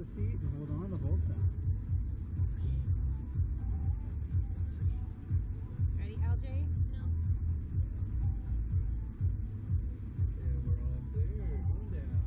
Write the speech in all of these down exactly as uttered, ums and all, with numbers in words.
seat and hold on the whole time. Ready, L J? No. Yeah, we're all clear. Going down.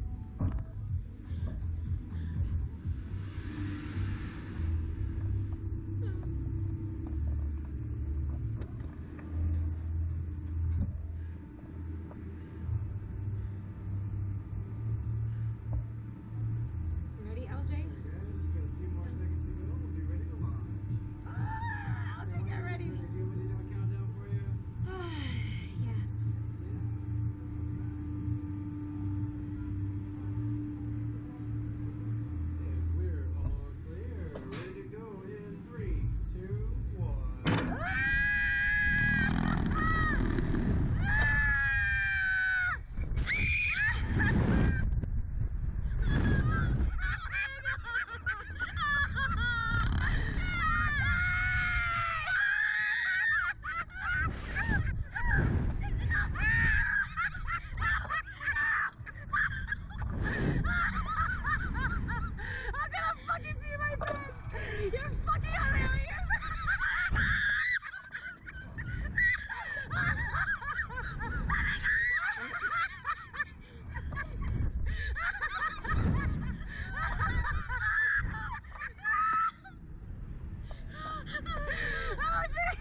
Ready, L J? Guys, just got a few more seconds to go. We'll be ready to launch. Ah, L J, get ready. You want me to do a countdown for you? Yes. And we're all clear. Ready to go in three, two, one. I'm gonna fucking pee my pants! You're fucking hilarious! Oh, gee!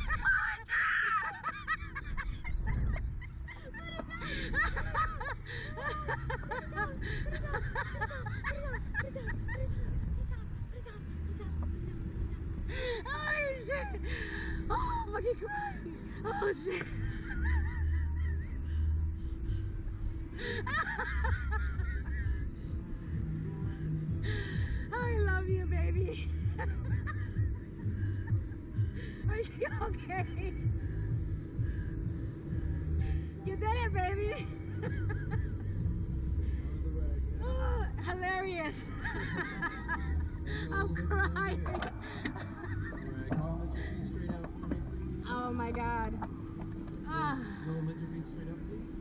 Oh shit! Oh, I'm fucking crying! Oh shit! I love you, baby. Are you okay? You did it, baby. Oh, hilarious. I'm crying. Alright, come lift your feet straight up for me, please. Oh my god. Ah. Go lift your feet straight up, please.